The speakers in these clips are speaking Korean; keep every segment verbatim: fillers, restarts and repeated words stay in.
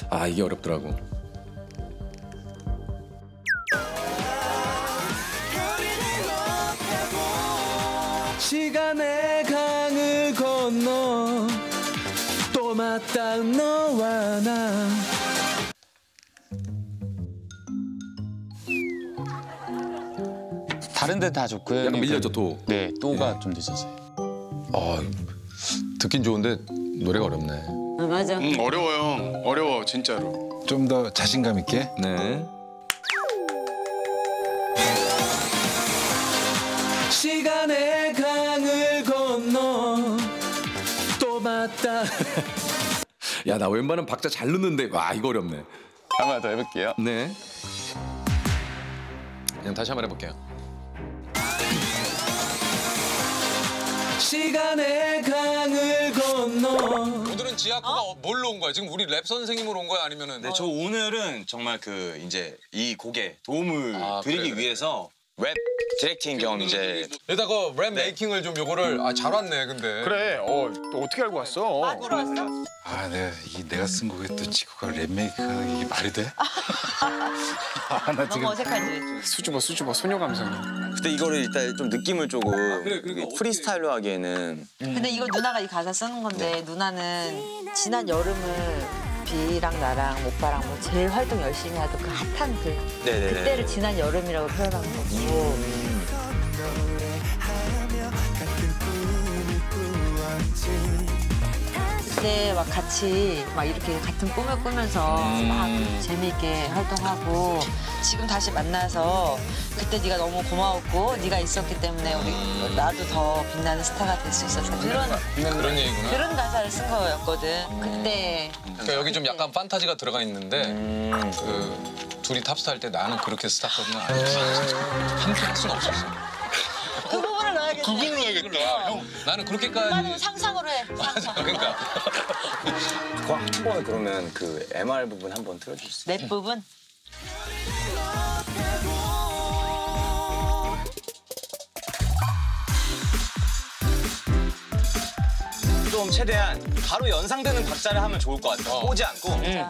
아 이게 어렵더라고. 시간의 강을 건너 또 맞닿은 너와 나. 다른 데 다 좋고요. 약간 밀려져 도. 네, 또가 좀 늦어져요. 아 듣긴 좋은데 노래가 어렵네. 아, 맞아. 음, 어려워요. 어려워 진짜로. 좀 더 자신감 있게. 네. 시간의 강을 건너 또 맞다. 야, 나 왼발은 박자 잘 넣는데 와 이거 어렵네. 한 번 더 해볼게요. 네. 그냥 다시 한번 해볼게요. 시간의 강을 건너. 오늘은 지아코가 어? 뭘로 온 거야? 지금 우리 랩 선생님으로 온 거야? 아니면은? 네, 저 오늘은 정말 그 이제 이 곡에 도움을 아, 드리기 그래, 그래. 위해서 랩 디렉팅 겸 이제 여기다가 랩 메이킹을 좀 요거를 아 잘 왔네 근데. 그래. 어, 또 어떻게 알고 왔어? 맞으러 왔어? 아, 내가 이 내가 쓴 곡에 또 지구가 랩메이크가 이게 말이 돼? 아, 나 너무 지금 어색하지? 수줍어 수줍어 소녀 감성이. 그때 이거를 일단 좀 느낌을 조금 프리스타일로 하기에는 근데 이거 누나가 이 가사 쓰는 건데 누나는 지난 여름을 비랑 나랑 오빠랑 뭐 제일 활동 열심히 하던 그 핫한 그 네네네. 그때를 지난 여름이라고 표현한 거고. 그때 막 같이 막 이렇게 같은 꿈을 꾸면서 막 재미있게 활동하고 지금 다시 만나서 그때 네가 너무 고마웠고 네가 있었기 때문에 우리 나도 더 빛나는 스타가 될 수 있었어. 그런 그런 얘기구나. 그런 가사를 쓴 거였거든. 그때 그러니까 여기 좀 약간 판타지가 들어가 있는데 그 둘이 탑스타 할 때 나는 그렇게 스타거든요. 함께 할 수가 없었어. 그 부분을 넣어야겠네. 그걸로 해야겠다. 형, 나는 그렇게까지. 나는 상상으로 해. 상상. 그러니까. 그거 한 번 그러면 그 엠알 부분 한번 틀어줄 수 있어요? 랩 부분. 좀 최대한 바로 연상되는 박자를 하면 좋을 것 같아요. 꼬지 않고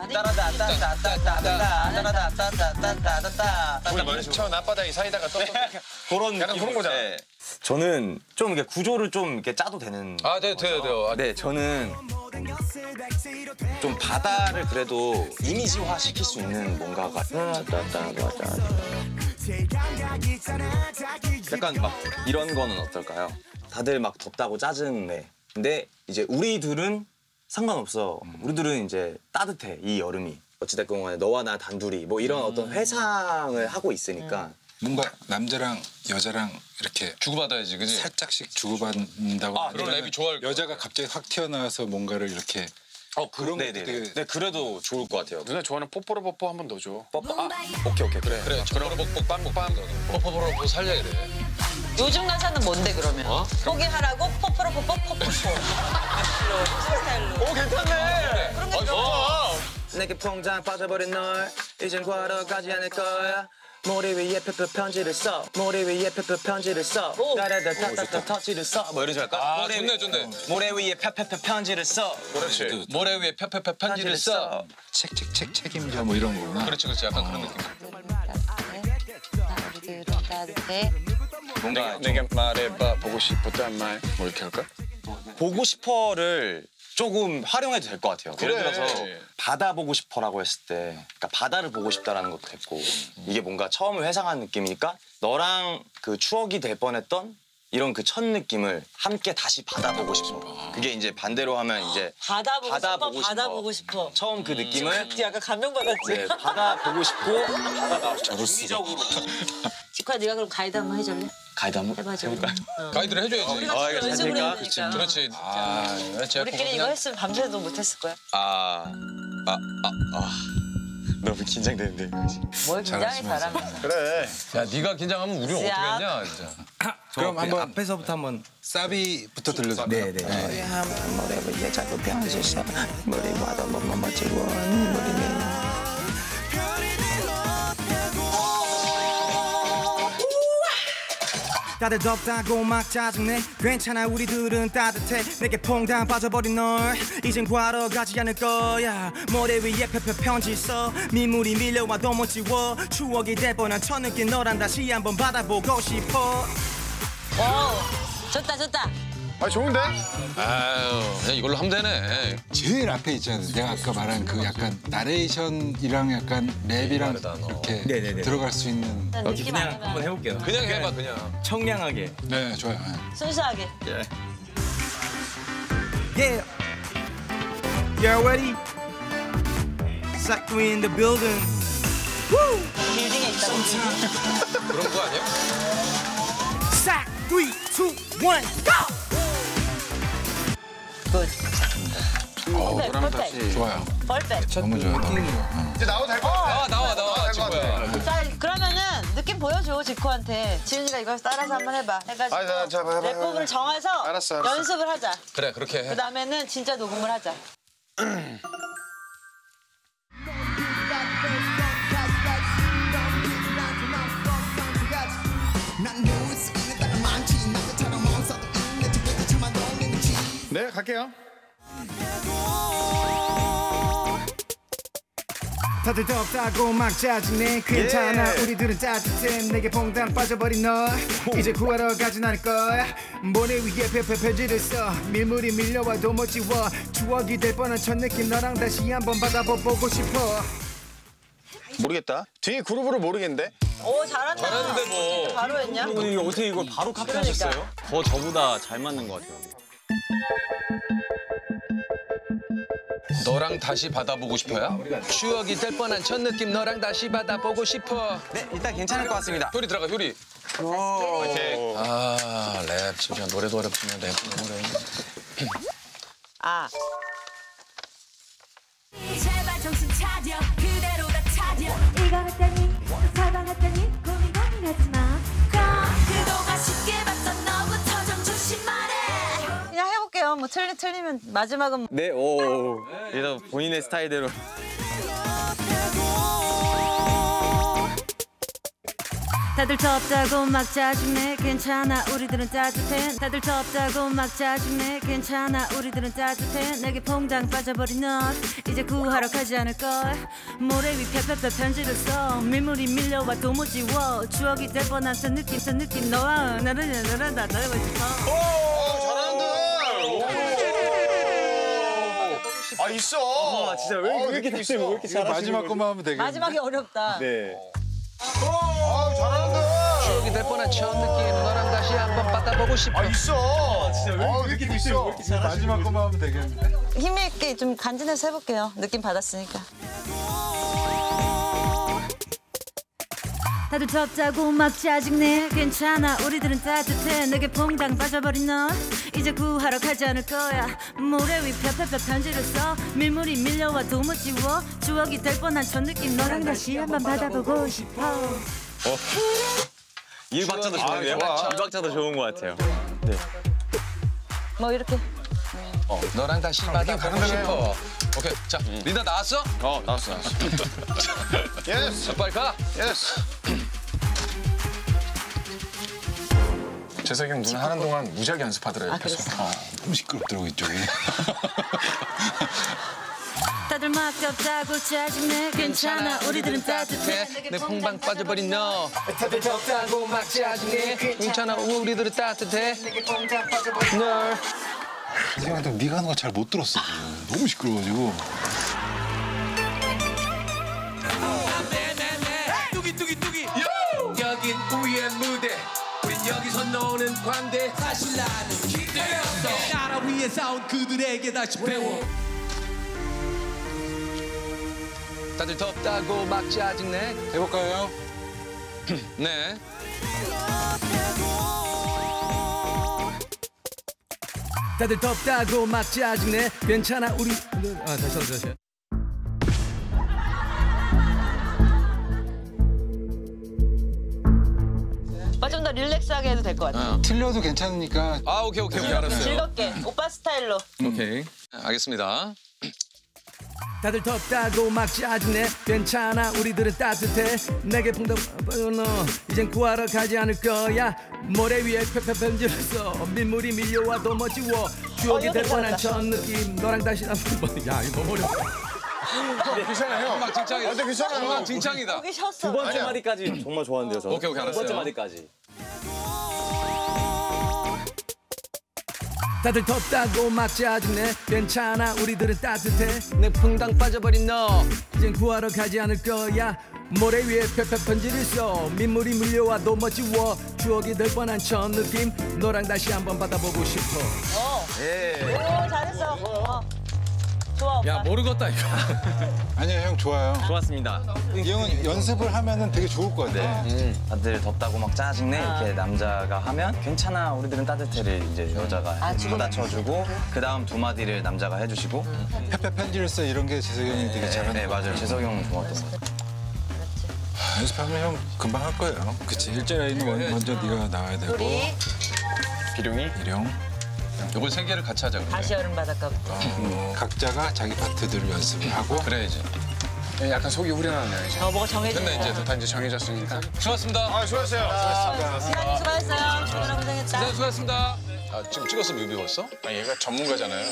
따라다따따따따따따따따따따따따따따 저 낮바닥에 사이다가 떠. 그런 약간 그런 거잖아. 네. 저는 좀 이렇게 구조를 좀 이렇게 짜도 되는. 아, 네, 돼요, 돼요. 아, 네, 저는 좀 바다를 그래도 이미지화 시킬 수 있는 뭔가가 약간 막 이런 거는 어떨까요? 다들 막 덥다고 짜증내. 근데 이제 우리들은 상관없어. 우리들은 이제 따뜻해, 이 여름이. 어찌됐건 간에 너와 나 단둘이 뭐 이런 어떤 회상을 하고 있으니까 뭔가 남자랑 여자랑 이렇게 주고받아야지, 그지? 살짝씩 주고받는다고. 아, 그럼 랩이 좋아할 것 여자가 갑자기 확 튀어나와서 뭔가를 이렇게. 어, 그런 네네. 것도 되게- 네, 그래도 좋을 것 같아요. 누나 좋아하는 뽀뽀로 뽀뽀 한 번 더 줘. 뽀뽀. 아, 오케이 오케이 그래. 그래, 저런 뻑뻑 빵뻑빵 뻑뻑뻑뻑 살려야 돼. 요즘 가사는 뭔데 그러면? 어? 포기하라고 포포로 포포 포포포. 스타일로. 오 괜찮네. 그런 게 어, 내게 풍장 빠져버린 널 이젠 걸어가지 않을 거야. 모래 위에 페페 편지를 써. 모래 위에 페페 편지를 써. 따라다따따따 터치를 써. 뭐 이런 식 할까? 아, 모래 좋네, 위- 좋네. 모래 위에 페페페 편지를 써. 그렇지. 모래 위에 펴펴펴 편지를 써. 책책책 책임져 뭐 이런 거구나. 그렇지, 그렇지. 약간 그런 느낌. 우리들은 따뜻해. 뭔가 내게 말해봐 보고 싶었단 말. 뭐 이렇게 할까? 보고 싶어를 조금 활용해도 될 것 같아요. 예를 그래. 들어서 바다 보고 싶어라고 했을 때 그러니까 바다를 보고 싶다라는 것도 됐고 이게 뭔가 처음을 회상한 느낌이니까 너랑 그 추억이 될 뻔했던 이런 그 첫 느낌을 함께 다시 받아보고 싶어. 그게 이제 반대로 하면 이제 바다 보고 바다 싶어. 보고 바다 싶어. 보고 싶어. 처음 그 느낌을 약간 감명받았지. 네, 바다 보고 싶고 저럴수록. 지코야 네가 그럼 가이드 한번 해줄래? 가이드 한번 해봐줘. 해볼까요? 어. 가이드를 해줘야지. 우리가 아, 지금 이거 연습을 해야 괜찮으니까? 되니까. 그렇지. 아, 제가 우리끼리 이거 했으면 밤새도 못했을 거야. 아, 아, 아, 아. 너무 긴장되는데 이거지. 뭘 긴장해 잘하시면서. 잘하면서. 그래. 야, 네가 긴장하면 우리는 어떻게 야. 했냐, 진짜. 그럼 한번 앞에서부터 한번 사비부터 들려줄까요? 네, 네. 머리 위에 자꾸 편지 써. 머리 와도 뭐뭐 멋지고 머리는. 다들 덥다고 막 짜증내 괜찮아 우리들은 따뜻해 내게 퐁당 빠져버린 널 이젠 구하러 가지 않을 거야 모래 위에 펴펴 편지 써 민물이 밀려와 너무 지워 추억이 될 뻔한 첫 느낌 너랑 다시 한번 받아보고 싶어 오, 좋다 좋다. 아 좋은데? 아유, 그냥 이걸로 하면 되네. 제일 앞에 있잖아요. 내가 아까 말한 그 약간 나레이션이랑 약간 랩이랑 다르다, 너. 이렇게 네네네. 들어갈 수 있는. 느낌 안 한번 해볼게요 그냥 해봐, 그냥. 청량하게 네, 좋아요. 순수하게. Yeah You ready? Sakui in the building Woo! 빌딩에 있다고. 그런 거 아니야? 싹 three, two, one, go! 굿. 어, 퍼펙트, 퍼펙트. 좋아요. 퍼펙트. 너무 좋아요. 너무 좋아요. 이제 나와도 될 것 같아. 아, 나와, 나와, 친구야. 자, 그러면은 느낌 보여줘, 지코한테. 지훈이가 이걸 따라서 한번 해봐. 해가지고 아, 자, 자, 해봐, 해봐, 랩 부분을 해봐. 정해서 알았어, 알았어. 연습을 하자. 그래, 그렇게 그 해. 다음에는 진짜 녹음을 하자. 네, 갈게요. 다들 덥다고 막 짜증내 괜찮아 우리들은 따뜻해 내게 퐁당 빠져버린 너 이제 구하러 가진 않을 거야 모래 위에 펴펴 편지를 써 밀물이 밀려와도 못 지워 추억이 될 뻔한 첫 느낌 너랑 다시 한번 받아보고 싶어 모르겠다. 뒤에 그룹으로 모르겠는데. 오, 잘한다. 잘하는데 뭐. 바로 했냐? 이게 어떻게 이걸 바로 카피하셨어요? 더 저보다 잘 맞는 것 같아요. 너랑 다시 받아보고 싶어요? 추억이 될 뻔한 첫 느낌 너랑 다시 받아보고 싶어. 네, 일단 괜찮을 것 같습니다. 효리 들어가, 효리. 오케이. 아, 랩. 진짜 노래도 어렵지만 랩 너무 어려워. 아, 제발 정신 차려 그대로 다 차려 이거 했더니 또 저거 했더니 고민 고민하지마 그동안 쉽게 봤던 너부터 좀 조심하래 그냥 해볼게요. 뭐 틀리 틀리면 마지막은 네, 오. 그래서 본인의 스타일대로. 다들 덥다고 막 짜증내 괜찮아 우리들은 따뜻해 다들 덥다고 막 짜증내 괜찮아 우리들은 따뜻해 내게 퐁당 빠져버린 너 이제 구하러 가지 않을 거야 모래 위 펴펴펴 편지를 써 밀물이 밀려와도 못 지워 추억이 될 뻔한 저 느낌 저 느낌 너와 나를 나를 나 나르고 싶어 아 있어. 아, 진짜 왜, 왜 이렇게 됐어요? 왜 이렇게 이거 마지막 것만 하면 되겠네. 마지막이 어렵다. 네. 아 잘한다. 추억이 될 뻔한 첫 느낌 너랑 다시 한번 받아보고 싶어. 아 있어. 진짜 왜 이렇게 됐어? 마지막 것만 하면 되겠는데. 힘 있게 좀 간지내서 해볼게요. 느낌 받았으니까. 다들 덥다고 막 짜증내 괜찮아 우리들은 따뜻해 내게 퐁당 빠져버린 너 이제 구하러 가지 않을 거야 모래 위 펴펴펴 편지를 써 밀물이 밀려와도 못 지워 추억이 될 뻔한 첫 느낌 너랑 다시 한번 받아보고 싶어 이 박자도 좋은데요? 좋아. 이 박자도 좋은 것 같아요. 네. 뭐 이렇게. 어, 너랑 다시 받아보고 싶어. 오케이, 자, 리나 나왔어? 어, 나왔어, 나왔어. 예스. 자, 빨리 가. 예스. 재석이 형 누나 하는 동안 무지하게 연습하더라고요. 아, 그랬어? 너무 시끄럽더라고 이쪽이. 다들 막 덥다고 짜증내 괜찮아 우리들은 따뜻해 내 퐁방 빠져버린 너. 다들 덥다고 막 짜증내. 괜찮아, 우리들은 따뜻해. 널. 생각해도 네가 하는 거 잘 못 들었어. 지금. 너무 시끄러워가지고. 뚜기뚜기뚜기 여긴 우리의 무대 우린 여기서 노는 광대 사실 나는 기대였어 나라 위에 싸운 그들에게 다시 배워 다들 덥다고 막 짜증내. 해볼까요? 네. 다들 덥다고 막 짜증내 괜찮아 우리 아 다시 한번 다시 아, 좀 더 릴렉스하게 해도 될 것 같아. 틀려도 괜찮으니까. 아, 오케이, 오케이, 오케이, 알았어요. 즐겁게. 오빠 스타일로. 오케이. 알겠습니다. 다들 덥다고 막 짜증내 괜찮아 우리들은 따뜻해 내게 풍덩 너 이젠 구하러 가지 않을 거야 모래 위에 펴펴 편지를 써 민물이 밀려와도 멋지워 추억이 될 뻔한 첫 느낌 너랑 다시 한번 야 이거 너무 어렵다 괜찮아요. 막 진창이다. 아, 괜찮아요. 막 진창이다. 여기 쉬었어. 두 번째 마디까지 정말 좋아한대요. 저는. 오케이, 오케이, 두 번째 알았어요. 마디까지. 다들 덥다고 막 짜증내 괜찮아 우리들은 따뜻해 내 풍당 빠져버린 너 이젠 구하러 가지 않을 거야 모래 위에 펴펴 편지를 써 민물이 밀려와도 멋지워 추억이 될 뻔한 첫 느낌 너랑 다시 한번 받아보고 싶어 어. 오 잘했어. 어. 좋아 오빠. 야 모르겠다 이거. 아니요, 형 좋아요. 좋았습니다. 이 형은 연습을 하면은 되게 좋을 것 같아. 네. 다들 덥다고 막 짜증내 이렇게 남자가 하면 괜찮아 우리들은 따뜻해를 이제 여자가 아, 지금- 받아쳐주고 그 다음 두 마디를 남자가 해주시고 페페 편지를 써 이런 게 재석이 형이 되게 네, 잘하는 네 것 같아요. 맞아요. 재석이 형은 좋았던 것 같아요. 연습하면 형 금방 할 거예요. 그치, 일자 라인은 먼- 먼저 네가 나와야 되고. 우리 일용. 일용. 이걸 세 개를 같이 하자. 근데. 다시 여름 바닷가부터. 어, 각자가 자기 파트들을 연습을 하고. 그래야지. 약간 속이 후련하네요, 이제. 어 뭐가 정해졌어. 됐네 이제. 다 이제 정해졌으니까. 수고하셨습니다. 아, 수고하셨어요. 시간이 수고했어요. 주문하고 고생했다. 네, 수고하셨습니다. 아, 지금 찍었어 뮤비 벌써? 아, 얘가 전문가잖아요.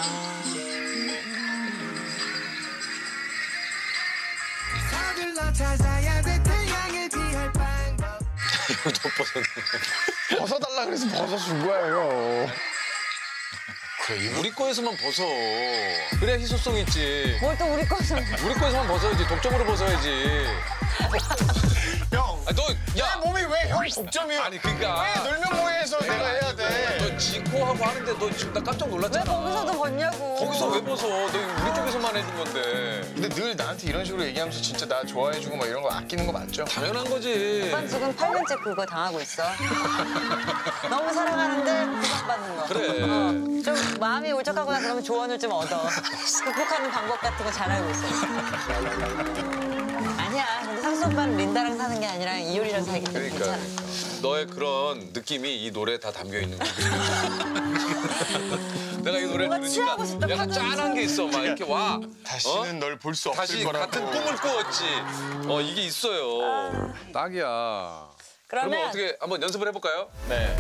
서둘러 찾아야 돼 태양을 피할 방법 벗어달라 그래서 벗어준 거예요. 그래, 우리 거에서만 벗어. 그래야 희소성 있지. 뭘 또 우리 거서. 우리 거에서만 벗어야지. 독점으로 벗어야지. 형, 아, 너, 내 야! 몸이 왜 형 독점이야? 아니, 그니까. 왜 놀면 뭐해서 내가 해야 돼? 너 지코하고 하는데 너 지금 나 깜짝 왜 놀랐잖아. 거기서도 벗냐고. 거기서 왜 벗어? 너 우리 쪽에서만 해준 건데. 근데 늘 나한테 이런 식으로 얘기하면서 진짜 나 좋아해주고 막 이런 거 아끼는 거 맞죠? 당연한 거지. 오빠 지금 팔 년째 그거 당하고 있어. 너무 사랑하는데 구박받는 거. 그래. 어, 좀 마음이 울적하거나 그러면 조언을 좀 얻어. 극복하는 방법 같은 거 잘 알고 있어. 아니야. 근데 상수 오빠는 린다랑 사는 게 아니라 이효리랑 살기 때문에 그러니까 괜찮아. 너의 그런 느낌이 이 노래에 다 담겨 있는 거야. 내가 이 노래를 뭔가 들으니까 취하고 싶다, 약간 파도에서. 짠한 게 있어. 막 이렇게 와. 다시는 어? 널 볼 수 없을 다시 거라고. 같은 꿈을 꾸었지. 어 이게 있어요. 딱이야. 그러면 그러면 어떻게 한번 연습을 해볼까요? 네.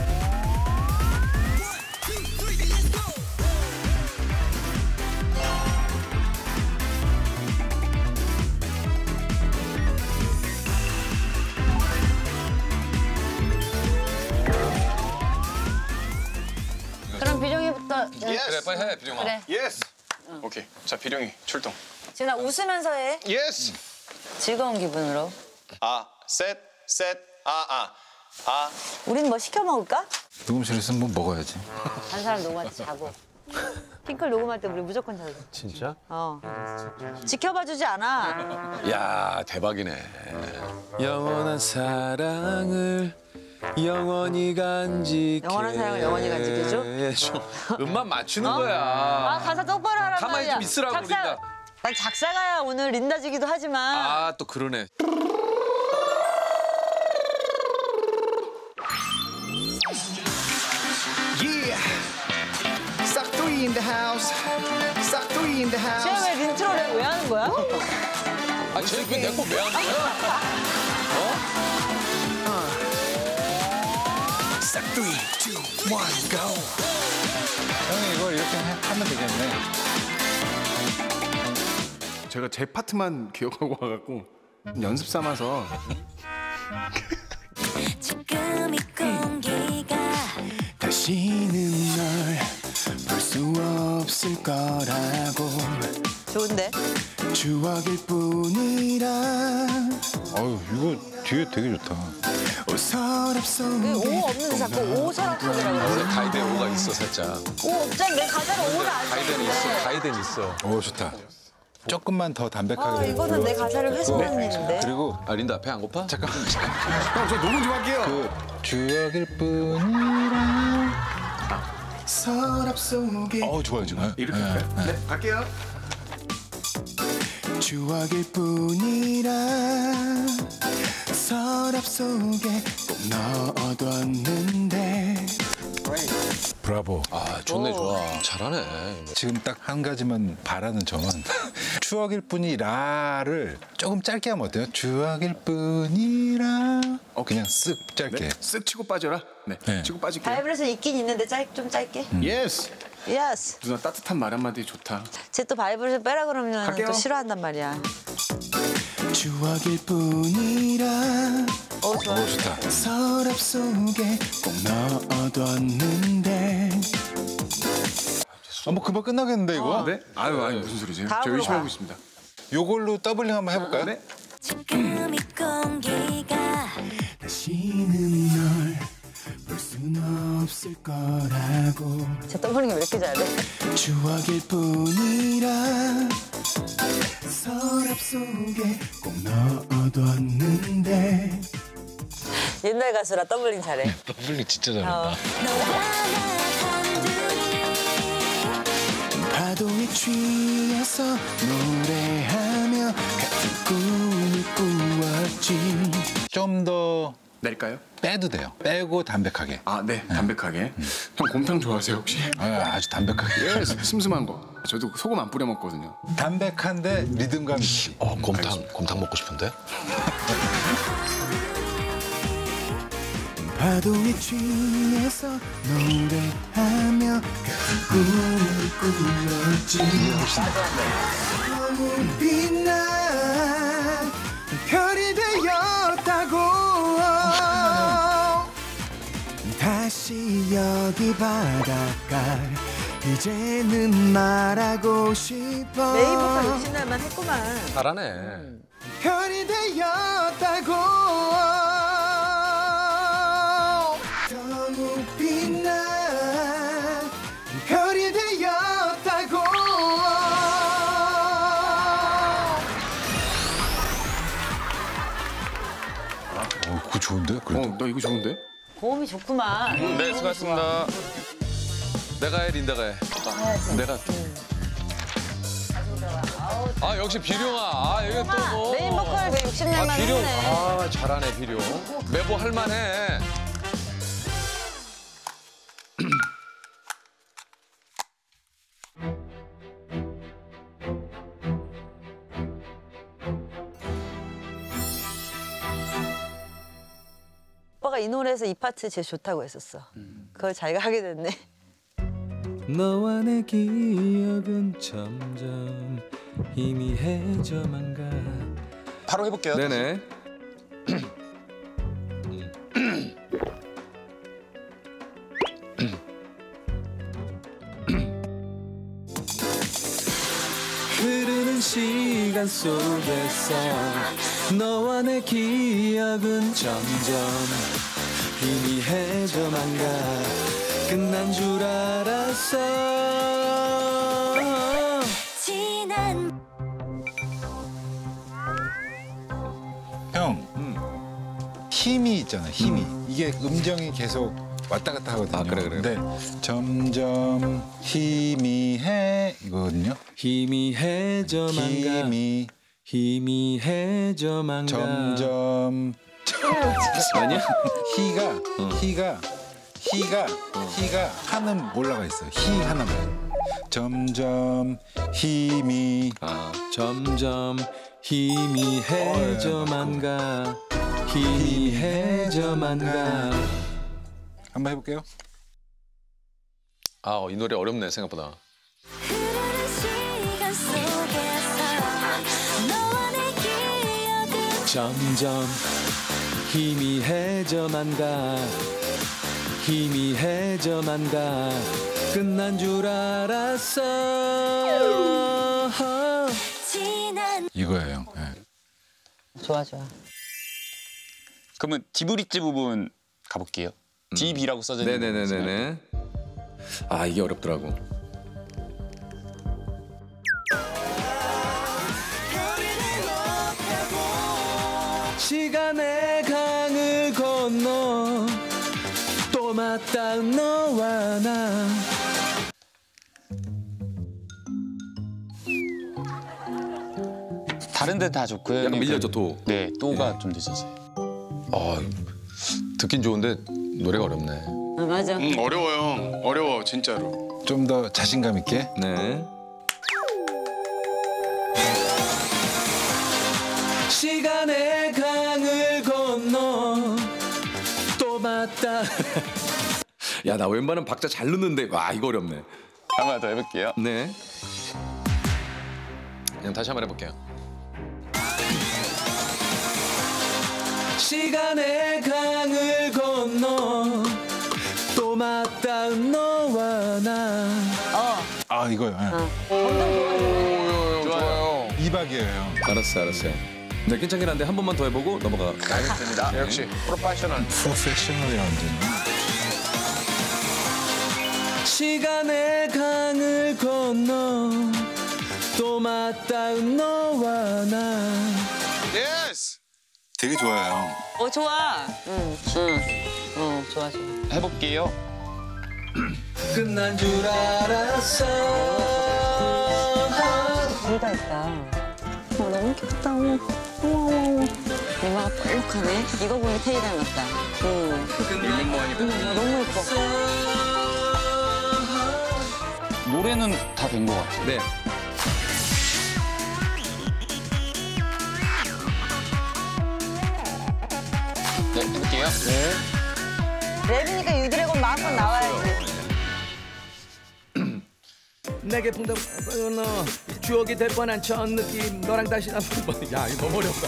그럼 비룡이부터. 그래 빨리 해 비룡아. 그래. 예스. 오케이. 자, 비룡이 출동. 지금 나 웃으면서 해. 예스. 즐거운 기분으로. 아, 셋, 셋, 아, 아, 아. 우린 뭐 시켜 먹을까? 녹음실에서 뭐 먹어야지. 다른 사람 녹음할 때 자고. 핑클 녹음할 때 우리 무조건 자고. 진짜? 어. 지켜봐주지 않아. 야 대박이네. 영원한 사랑을 영원히 간직해. 영원한 사랑을 영원히 간직해줘? 좀 음만 맞추는 어? 거야. 아 가사 똑바로 하란 가만히 말이야. 좀 있으라고, 작사, 린다. 난 작사가야 오늘 린다지기도 하지만. 아 또 그러네. Yeah 싹두이 in the house 싹두이 in the house 쟤 왜 린트로를 왜 하는 거야? 아 쟤는 그내거왜 하는 거야? 싹두이 two one go 형이 이걸 이렇게 해- 하면 되겠네. 제가 제 파트만 기억하고 와갖고 연습 삼아서 지금 이 공기가 다시는 널 볼 수 없을 거라고 좋은데? 추억일 뿐이라 어유 이거 뒤에 되게 좋다. 오 서랍 그 속에 오 없는데 자꾸 오 서랍속이라고 그러지. 가이드에 오가 있어 살짝. 오 없잖아. 내 가사를 오를 안 가이드는 있어. 쓰는데. 가이드는 있어. 오 좋다. 조금만 더 담백하게. 아 이거는 내 가사를 훼손하는 일인데. 그리고 아 린다 배 안 고파? 잠깐만. 형, 저 녹음 좀 할게요. 그 추억일 뿐이라. 서랍 속에 어 좋아요 지금. 이렇게 할까요? 네, 갈게요. 추억일 뿐이라 서랍 속에 꼭 넣어뒀는데 브라보. 아 좋네 좋아. 잘하네. 지금 딱 한 가지만 바라는 점은 추억일 뿐이라를 조금 짧게 하면 어때요? 추억일 뿐이라. 어 그냥 쓱 짧게. 네? 쓱 치고 빠져라. 네, 네. 치고 빠질게요. 바이블에서 있긴 있는데 짧, 좀 짧게. 예스. 예스. 누나 따뜻한 말 한마디 좋다. 쟤 또 바이블에서 빼라 그러면 갈게요. 또 싫어한단 말이야. 추억일 뿐이라 어 좋아. 오 좋다. 서랍 속에 꼭 넣어뒀는데. 아, 뭐 금방 끝나겠는데 이거? 네? 아유, 아유 무슨 소리세요? 저 다음으로 열심히 가. 하고 있습니다. 요걸로 더블링 한번 해볼까요? 네. 지금 이 공기가 다시는 널 볼 순 없을 거라고. 쟤 더블링이 왜 이렇게 잘해? 추억일 뿐이라 서랍 속에 꼭 넣어뒀는데. 옛날 가수라 더블링 잘해. 더블링 진짜 잘한다. 어. 파도에 취해서 노래하며 같은 꿈을 꾸었지. 좀 더 내릴까요? 빼도 돼요. 빼고 담백하게. 아, 네, 담백하게. 형 곰탕 좋아하세요 혹시? 아, 아주 담백하게. 예, 슴슴한 거. 저도 소금 안 뿌려 먹거든요. 담백한데 리듬감 있지. 어 곰탕 곰탕 먹고 싶은데? 파도에 취해서 노래하며 같은 꿈을 꾸었지. 너무 빛난 별이 되었다고. 다시 여기 바닷가 이제는 말하고 싶어. 메인 보컬 욕심날만 했구만. 잘하네. 별이 되었다고. 너무 빛난 별이 되었다고. 어, 그거 좋은데? 그래도. 어, 나 이거 좋은데? 고음이 좋구만. 네, 수고하셨습니다. 내가 해 린다가 해. 내가. 아 역시 비룡아. 아 여기 또 뭐. 메인 보컬 그 욕심날만 아 비룡. 했네. 아 잘하네 비룡. 매보 할만해. 오빠가 이 노래에서 이 파트 제일 좋다고 했었어. 그걸 자기가 하게 됐네. 너와 내 기억은 점점 희미해져만 가. 바로 해볼게요. 네네. 흐르는 시간 속에서 너와 내 기억은 점점 희미해져만 가. 끝난 줄 알았어. 지난 형, 힘이 있잖아, 힘이. 이게 음정이 계속 왔다 갔다 하거든요. 아, 그래, 그래. 근데 점점 희미해 이거거든요. 희미해져만 가. 힘이 희미해져만 가. 점점 아니야? 희가 희가 희가 희가 하는 올라가 있어. 희 하나만. 점점 힘이 아, 점점 희미해져만 가. 희미해져만 가. 한번 해볼게요. 아 이 노래 어렵네 생각보다. 흐르는 시간 속에서 너와 내 기억은 점점 희미해져만 가. 희미해져만 가. 끝난 줄 알았어. 지난 이거예요. 형. 네. 좋아 좋아. 그러면 디브리지 부분 가볼게요. 디비라고 써져 있는 거 보시면 네네네네네. 아 이게 어렵더라고. 시간의 강을 건너 또 맞닿은 너와 나. 다른 데 다 좋고요. 약간 형님. 밀려져 도. 네, 또가 좀 늦어져요. 아 듣긴 좋은데 노래가 어렵네. 어, 맞아. 음, 어려워요. 어려워 진짜로. 좀 더 자신감 있게. 네. 시간의 강을 건너 또 봤다. 야, 나 왼발은 박자 잘 넣는데 와 이거 어렵네. 한 번 더 해볼게요. 네. 그냥 다시 한번 해볼게요. 시간의 강을 건너 또 맞닿은 너와 나. 어. 아 이거요. 오, 좋아요. 이박이에요. 알았어, 알았어요. 네, 괜찮긴 한데 한 번만 더 해보고 넘어가. 알겠습니다. 역시 프로페셔널. 프로페셔널이라는 시간의 강을 건너 또 맞닿은 너와 나. 예스. 되게 좋아요. 어 좋아. 응. 응. 응 좋아 좋아. 해볼게요. 끝난 줄 알았어. 둘 다 있다. 어, 너무 귀엽다. 어머, 어머, 어머. 이마가 볼록하네. 이거 보니 테이 닮았다. 응. 유명모하니 응, 너무 예뻐. 노래는 다 된 것 같아요. 네. 네, 해볼게요. 네. 랩이니까 유드래곤 마음껏 나와야지. 내게 풍덩 너 추억이 될 뻔한 첫 느낌 너랑 다시 한번. 야 이거 너무 어렵다.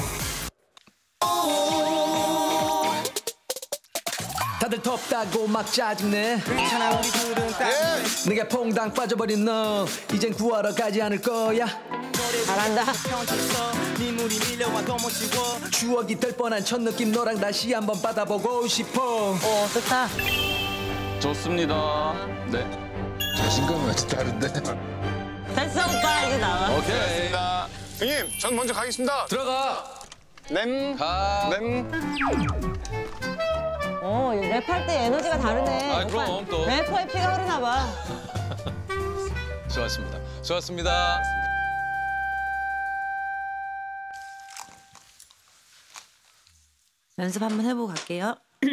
다들 덥다고 막 짜증내. 괜찮아 우리 둘은 딱 내게 퐁당 빠져버린 너 이젠 구하러 가지 않을 거야. 잘한다. 추억이 될 뻔한 첫 느낌 너랑 다시 한번 받아보고 싶어. 오 좋다. 좋습니다. 네. 자신감이 아주 다른데. 됐어 오빠 이제 나와. 오케이. 형님, 전 먼저 가겠습니다. 들어가. 램. 가. 램. 어 랩할 때 에너지가 다르네. 아, 그럼 오빠, 또. 래퍼의 피가 흐르나 봐. 좋았습니다. 좋았습니다. 연습 한번 해보고 갈게요.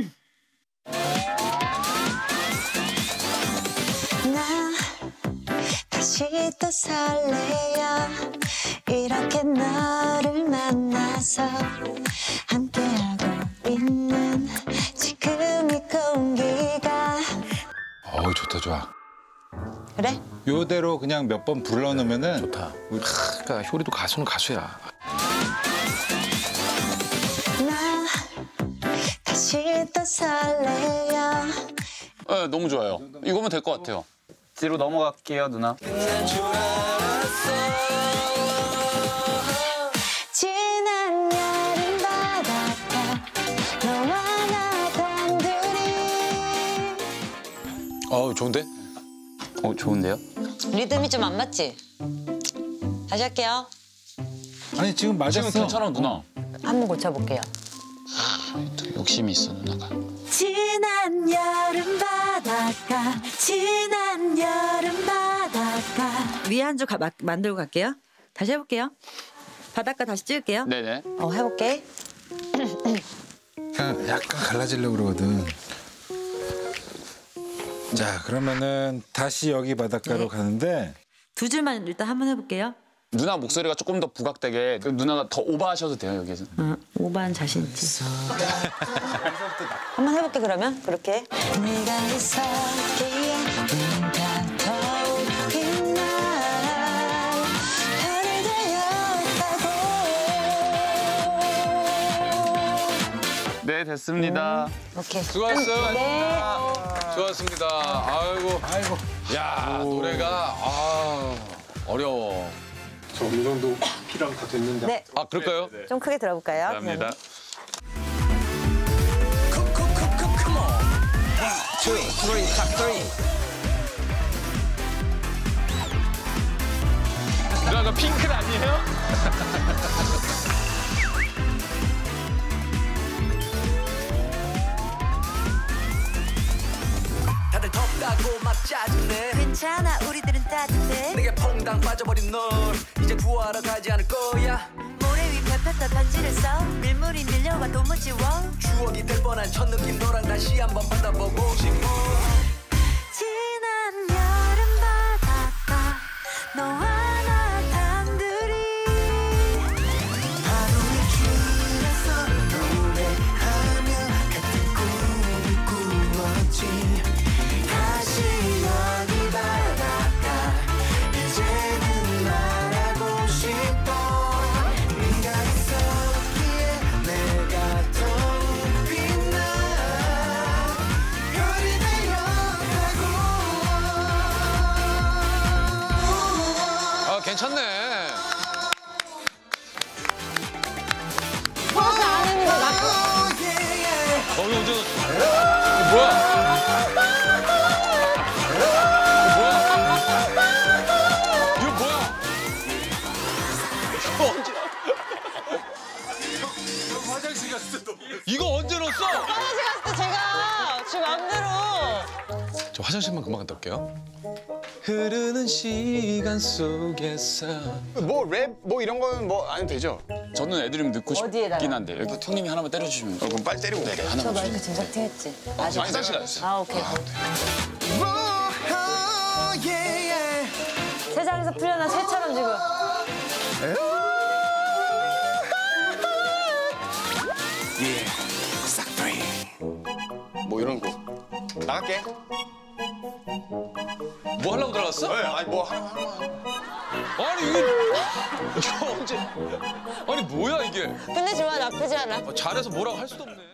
나 다시 또 설레요. 이렇게 너를 만나서 함께하고 있는 지금 이 공기가. 어우 좋다 좋아. 그래? 요대로 그냥 몇 번 불러놓으면은 좋다. 그러니까 효리도 가수는 가수야. 나 다시 또 설레요. 네, 너무 좋아요. 이거면 될 것 같아요. 뒤로 넘어갈게요, 누나. 지난 여름 바닷가 너와 나 단둘이. 어우 좋은데? 어, 좋은데요? 리듬이 좀 안 맞지? 다시 할게요. 아니 지금 맞았어. 지금 괜찮아, 누나. 한번 고쳐볼게요. 또 욕심이 있어, 누나가. 지난 여름 바닷가 지난 여름 바닷가. 위에 한 줄 만들고 갈게요. 다시 해볼게요. 바닷가 다시 찍을게요. 네네. 어 해볼게. 그냥 약간 갈라지려고 그러거든. 자 그러면은 다시 여기 바닷가로 네. 가는데 두 줄만 일단 한번 해볼게요. 누나 목소리가 조금 더 부각되게 그 누나가 더 오버하셔도 돼요, 여기서. 어, 오반 자신 있지. 한번 해볼게 그러면 그렇게. 네가 있었기에 네가 더욱이 날 별이 되었다고. 네, 됐습니다. 오케이. 수고하셨어요. 네. 좋았습니다. 아이고. 아이고 야 노래가 아 어려워. 저 어느 정도 피랑 다 됐는데. 네. 아 그럴까요? 좀 크게 들어볼까요? 감사합니다. 누나가 핑클 아니에요? 다들 덥다고 막 짜증내. 괜찮아 우리들은 따뜻해. 내게 퐁당 빠져버린 널 이제 구하러 가지 않을 거야. 모래 위 펴폈다 편지를 있어 밀물이 밀려와 도무지워 추억이 될 뻔한 첫 느낌 너랑 다시 한번 받아보고 싶어 지난 여름 바닷가 너와 나 단둘이 하루에 줄여서 노래하며 같은 꿈을 꾸었지 다시 여기 바닷가 이제는 말하고 싶어 네가 있었기에 내가 더욱 빛나 별이 되어가고 아 괜찮네. 그렇게 안 했는데 나 어 이거 언제 넣었어? 이거 뭐야? 이거 뭐야? 이거 뭐야? 이거 언제? 화장실 갔을 때 이거 언제 넣었어? 화장실 갔을 때 제가 제 맘대로 저 화장실만 금방 갔다 올게요. 흐르는 시간 속에서 뭐 랩 뭐 이런 거는 뭐 안 해도 되죠? 저는 애드립 넣고 어디에다가? 싶긴 한데 여기 형님이 하나만 때려주시면. 어, 그럼 빨리 때리고 네네 저 하나만 마이크 주시면. 제작팀 했지. 아직 화장실 갔어요. 아 오케이. Oh, yeah, yeah. 세상에서 풀려난 새처럼 지금. Yeah, 싹트리 뭐 이런 거 나갈게. 뭐 하려고 들어갔어? 네, 아니 뭐 하나 하나. 아니 이게 이거 언제? 아니 뭐야 이게? 근데 좋아 나쁘지 않아. 아, 잘해서 뭐라고 할 수도 없네.